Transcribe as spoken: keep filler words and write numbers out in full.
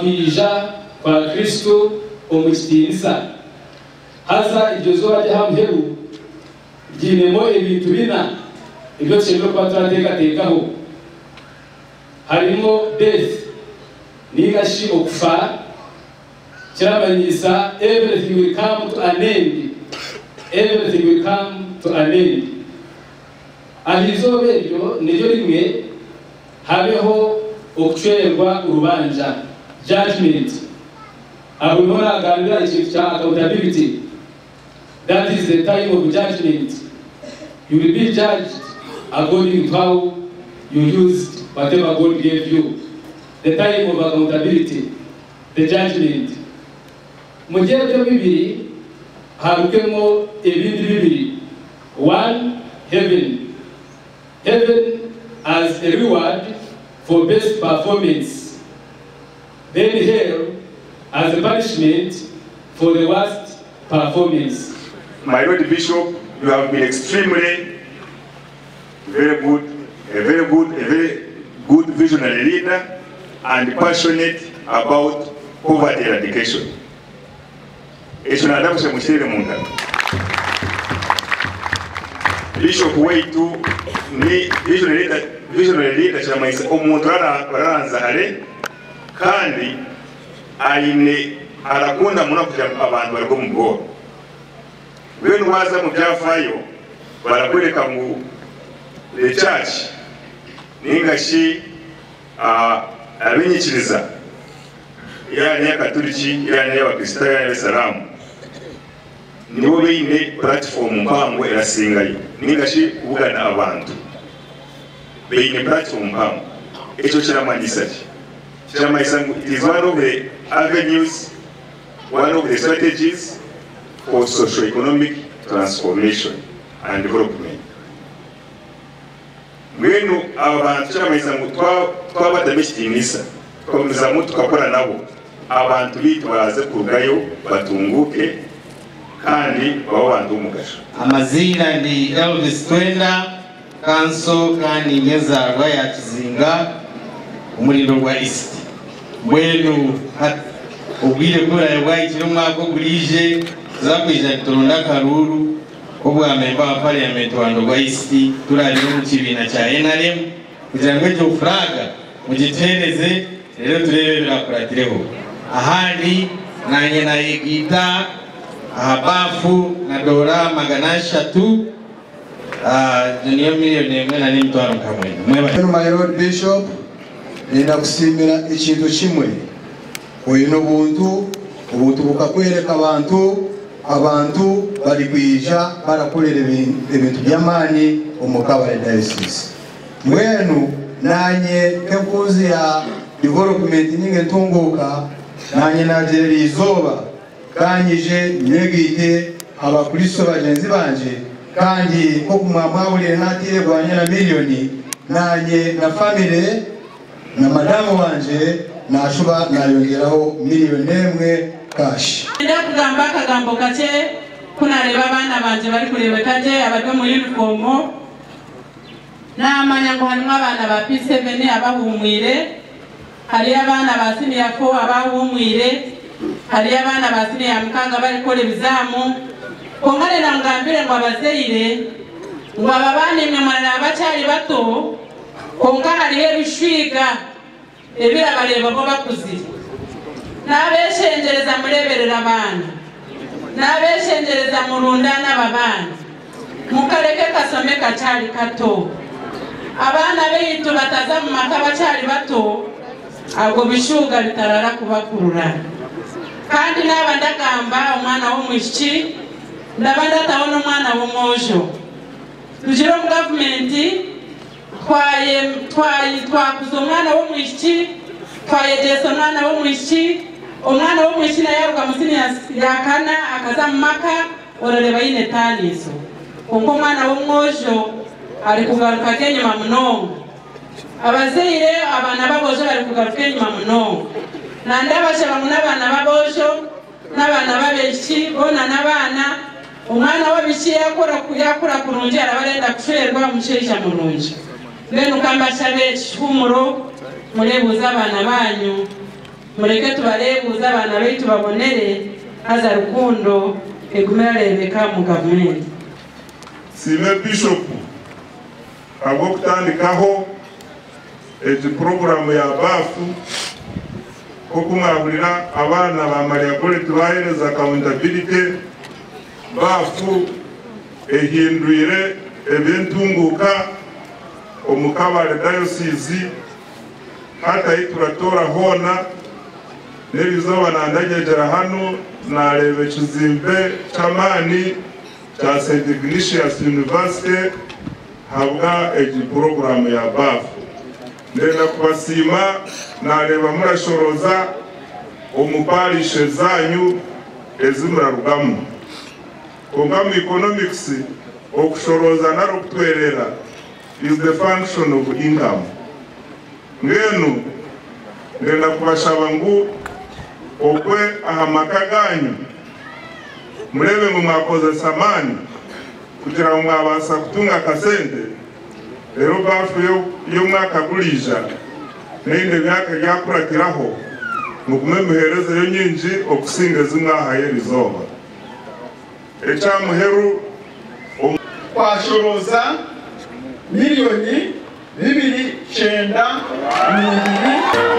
akwija kwa Kristo omukitiriza haza iryo zuba ry'ahamheru ryinemo ibintu bina ibyo cyemwe kwa turatekatekaho harimo death nigashi okufa kirabanyisa everything will come to an end everything will come to an end ahizobe ryo niyo rimwe habeho okucwerwa urubanja judgment abunona agambira ikintu cya accountability. That is the time of judgment. You will be judged according to how you used whatever God gave you. The time of accountability, the judgment. Mugihe byo bibiri harukemo ibindi bibiri. One, heaven. Heaven as a reward for best performance. Then hell as a punishment for the worst performance. My Lord Bishop, you have been extremely very good, a very good, a very good visionary leader and passionate about poverty eradication. Ekyo nadakusha mushire munda. Bishop wetu ni visionary leader, visionary leader cyamaisa omuntu araranza hare kandi aine arakunda muna kuja abantu bariko mu bworo. When waza mu byafayo barakwereka mu the church ningashi uh, abinyikiriza yani ya Katoliki yani ya Bakristo yani y'Abisilamu nibo bine platform mpango erasingayo ningashi ubugana abantu bine platform mpango ekyo kiramanyisa kiramanyisa it is one of the avenues, one of the strategies for socio-economic transformation and development. Mwenu abantu cyamayiza mu twabadamishimisa twakomeza mu tukakora nabo abantu bitu baze kurugayo batunguke kandi baba bantu umugasha. Amazina ni Elvis Twenda kanso kandi nyezarwa ya Kizinga umurindo wa East. Mwenu ubwire kura yabaye kiri mwako gurije zakwija turonda karuru obwa member wa parliament wa Ndogwa East turali mu kibina cha N R M kugira ngo cyo fraga mugitereze rero turebe birakurakireho ahandi nanye na igita abafu na dola maganasha tu ah dunia milioni imwe na nimtwaro kamwe. My Lord Bishop nenda kusimira ikintu kimwe oyino buntu ubuntu bukakwereka abantu abantu bari kwija barakorera ibintu by'amani mu Kabale Diocese. Mwenu nanye kenkuzi ya development ninge ntunguka nanye nagerera izoba kanyije nyegite abakristo bagenzi banje kandi ko kumwamwabulire natire gwanye na milioni nanye na family na madamu wanje nashuba nayongeraho milioni emwe cash. Ndenda kugamba kagambo kake kunareba abana banje bari kureba kaje abadwe mu uniform namanya ngo harimo abana ba P seven abahumwire hari abana ba senior four abahumwire hari abana ba senior mukanga bari kore bizamu kongale na ngambire ngo abazeyire ngo ababane mwe mwana abachari bato konga hari ebishwiga ebira bareba bo bakuzi nabeshengereza mureberera abana nabeshengereza murunda n'ababana mukareke kasome kachari kato abana beyitu bataza mu maka bachari bato ago bishuga bitarara kubakurura kandi nabandagamba umwana wo mwishiki ndabanda tawono umwana wo mojo tujiro mu government twaye twaye twakuzo umwana wo mwishiki twaye deso umwana wo mwishiki umwana wo mwishiki na yaruka musini yakana akaza mu maka orareba yine tanizo kongo umwana wo mojo ari kugaruka kenyuma munongo abazeyire abana babojo bari kugaruka kenyuma munongo nandabashe bamuna abana babojo n'abana babeshi bona n'abana umwana wabishi yakora kuyakura kurunje arabarenda kushwerwa musheja murunje bene ukambasha beshi humuro murebuza abana banyu mureke tubarebuza abana baitu babonere haza rukundo egumerebeka mu government. Sime Bishop abo kutandikaho eti program ya bafu ko kumwahurira abana ba Maria Gole tubahereza accountability bafu ehinduire ebentunguka omukabale Diocese hata ituratora hona nerizoba nandagegera hano narebe kizimbe chamani cha Saint Ignatius University habwa egi program ya bafu ndenda kubasima nareba murashoroza omuparishe zanyu ezimurarugamu kongamu economics okushoroza naro kutwerera is the function of income. Ngenu ndenda kubashaba ngu okwe ahamaka ganyu murebe mu mwakoze samani kugira ngo mwabasa kutunga kasente rero bafu yo yo mwaka gulija ninde byaka byakuratiraho mukumemuhereza yo nyinji okusinga zimwahaye rizoba echa muheru kwashoroza miliyoni bibiri cyenda mirongo ibiri